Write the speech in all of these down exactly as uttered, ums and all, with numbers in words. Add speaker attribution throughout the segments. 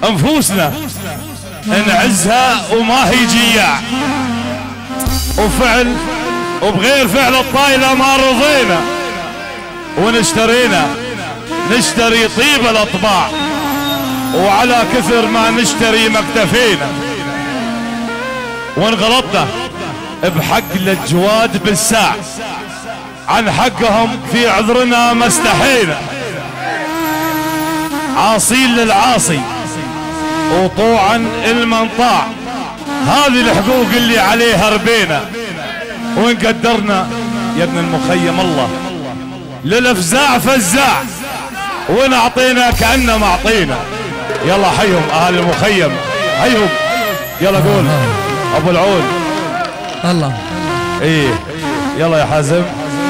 Speaker 1: انفوسنا نعزها وما هي جياع، وفعل وبغير فعل الطايلة ما رضينا، ونشترينا نشتري طيب الاطباع، وعلى كثر ما نشتري ما اكتفينا، وانغلطنا بحق الجواد بالساع، عن حقهم في عذرنا ما استحينا، عاصين للعاصي وطوعا المنطاع، هذه الحقوق اللي عليها ربينا، وان قدرنا يا ابن المخيم الله للافزاع فزاع، وان اعطينا كأنه معطينا. يلا حيهم اهل المخيم، حيهم. يلا قول ابو العون.
Speaker 2: الله
Speaker 1: ايه يلا يا حازم.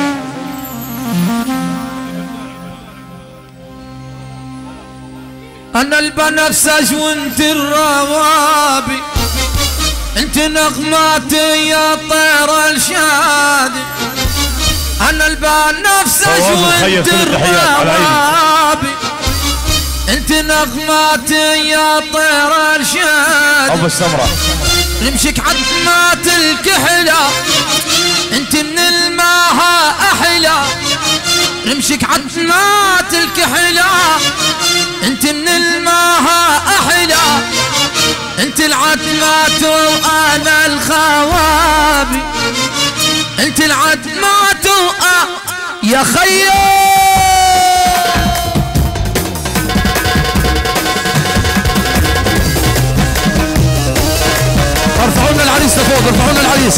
Speaker 2: انا البنفسج وانت الروابي، انت نغماتي يا طير الشادي. انا البنفسج وانت الروابي، انت نغماتي يا طير الشادي.
Speaker 1: ابو السمرة
Speaker 2: رمشك عتمات الكحلة، انت من الماها احلى. رمشك عتمات الكحلة، انت من الماها احلى. انت العتمات وانا الخوابي، انت العتمات وأ... يا خيال. ارفعوا لنا العريس لفوق، ارفعوا لنا العريس.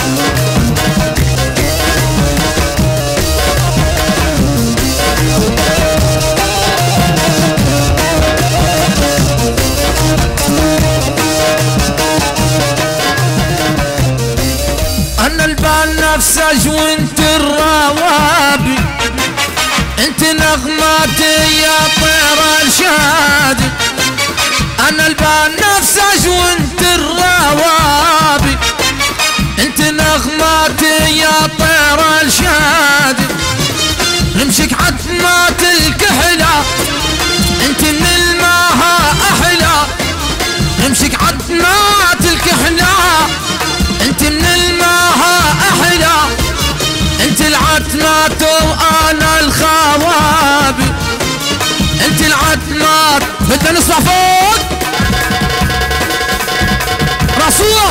Speaker 2: انا البال نفسج وانت الروابي، انت نغماتي يا طير الشادي. انا البال نفسج وانت الروابي، انت نغماتي يا طير الشادي. رمشك عتمات الكحلة، انت من الماها احلى. رمشك عتمات الكحلة، انت من الماها احلى. انت العتمات وانا الخوابي، انت العتمات. بدنا نسمع فوق رسول.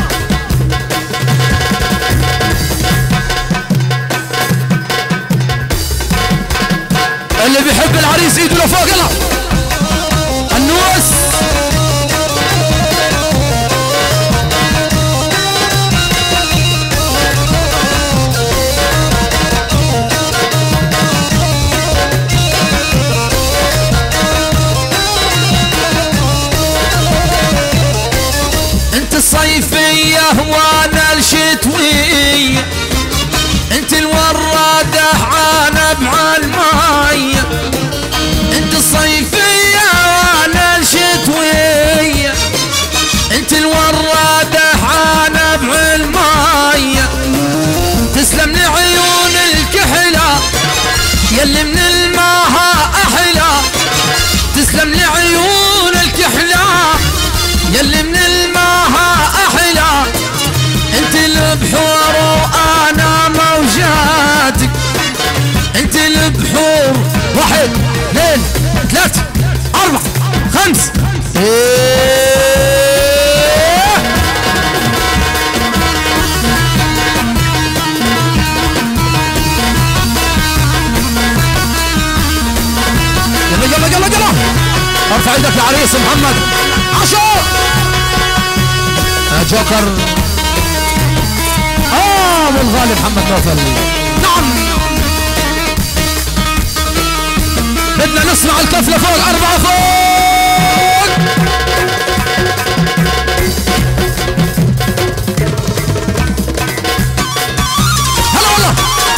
Speaker 2: اللي بيحب العريس ايده لفوق. يلا النوس. انت الصيفية وانا الشتوية، انت الورادة عانب عالمية. انت الصيفية وانا الشتوية، انت الورادة عانب عالمية. تسلم لعيون الكحلة يلي من الماها احلى. تسلم لعيون الكحلة يلي من الماها احلى. انت البحور وانا موجاتك، انت البحور. واحد اثنين ثلاثة أربعة خمس. إيه. يلا يلا يلا يلا ارفع ايدك يا عريس محمد. عشر يا جوكر. اه ابو الغالي محمد نوفل. نعم بدنا نسمع الكفله فوق. اربعه فوق. هلا والله.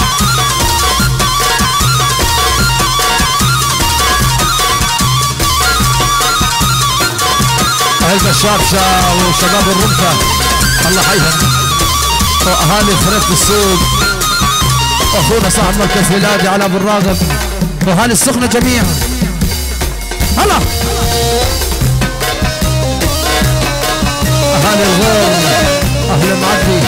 Speaker 2: اهل الشابشه وشباب الرمفه الله حيهم، واهالي فريق السوق، واخونا صاحب مركز بلادي على ابو الراغب، واهالي السخنه جميعا. هلا علي الغور اهل معدي.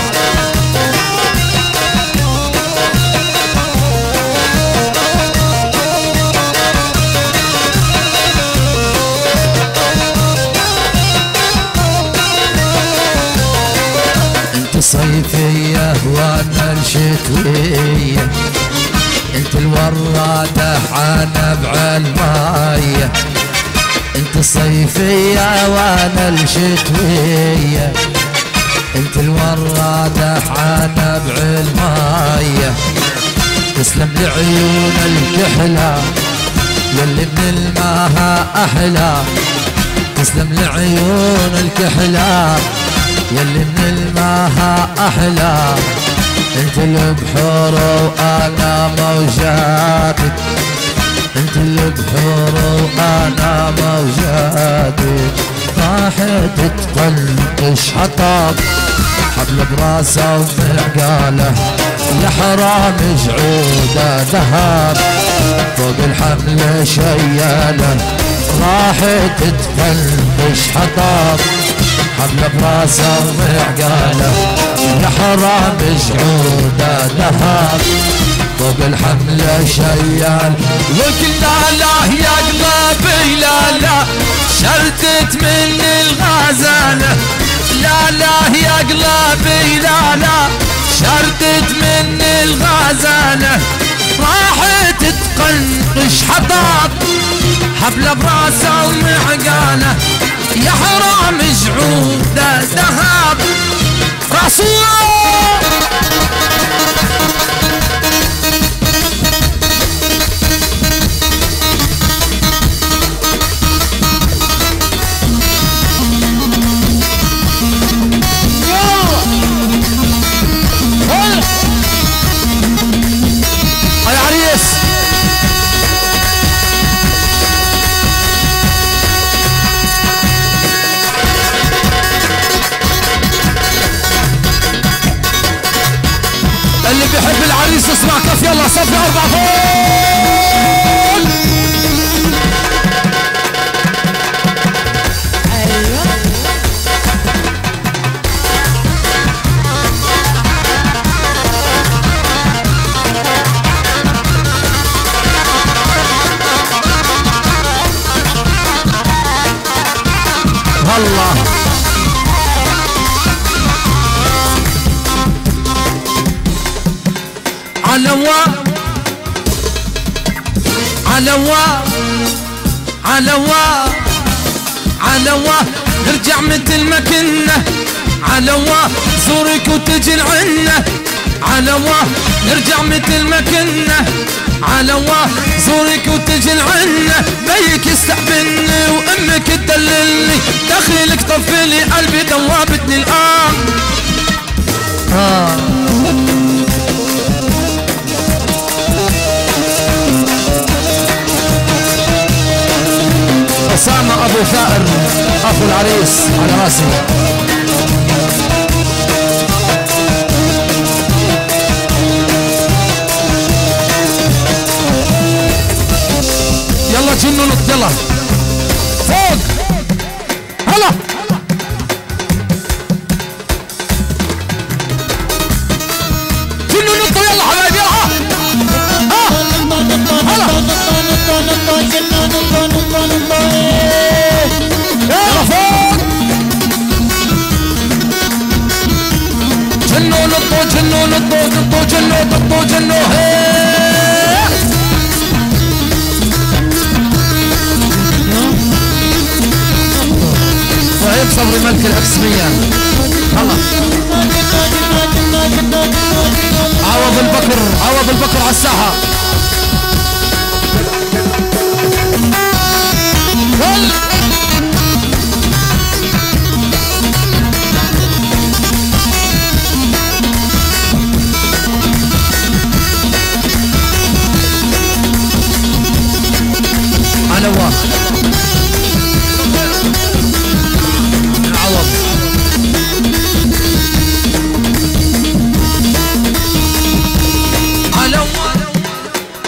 Speaker 2: انت صيفية وانا الشتوية، انت الورادة حانا بعالماية. انت الصيفية وانا الشتوية، انت الورادة حانا بعالماية. تسلم لعيون الكحلة يلي من الماها احلى، تسلم لعيون الكحلة يلي من الماها احلى. انت البحور وانا موجاتك، انت البحور وانا موجاتك. راحت تقلقش حطب حبل براسه ومعقاله، يا حرام جعوده ذهب فوق الحمل شياله. راحت تقلقش حطب حبل براسه ومعقاله، يا حرام جعوده ذهب فوق الحمل شيال. وقلنا لا يا قلبي لا لا شردت من الغزاله، لا لا يا قلبي لا لا شردت من الغزاله. راحت تقنقش حطب حبل براسه ومعقاله، يا حرام جعوده ذهب راسه. يا عريس اللي بيحب العريس اسمع كف يلا صفي اربع فول. ايوه والله علوا علوا علوا علوا نرجع مثل ما كنا، علوا زورك وتجي العنة، علوا نرجع مثل ما كنا، علوا زورك وتجي العنة. بيك يستحبني وامك تدللني، دخيلك طفلي قلبي دوابتني الان. آه. أسامة أبو ثائر أخو العريس على راسي. يلا جنوا نط يلا فوق هلا جنوا نطوا يلا حبايبي يلا هلا يلا فوق جنوا نطوا جنوا نطوا نطوا جنوا نطوا جنوا طيب صبري ملك الأقسمية هلا عوض البكر عوض البكر على الساحة. علوا عوض علوا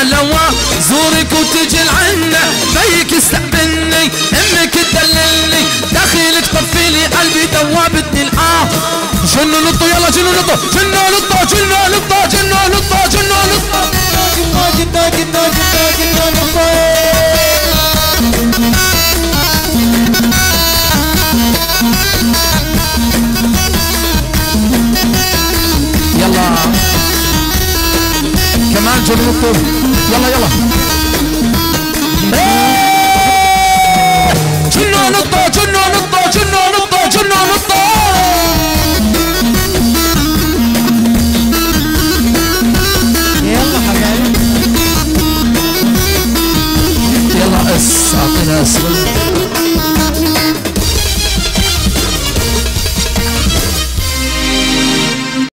Speaker 2: الهوا زورك وتجي العنة بيك يستقبلني امك تدللني داخلك طفيلي قلبي دوابتني الاه جنوا لطوا يلا جنوا لطوا جنوا لطوا جنوا لطوا جنوا لطوا جنوا لطوا